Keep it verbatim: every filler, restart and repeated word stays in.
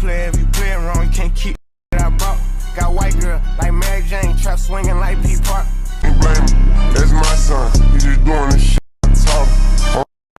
play if you play it wrong, you can't keep that I bought. Got white girl like Mary Jane, trap swinging like P Park.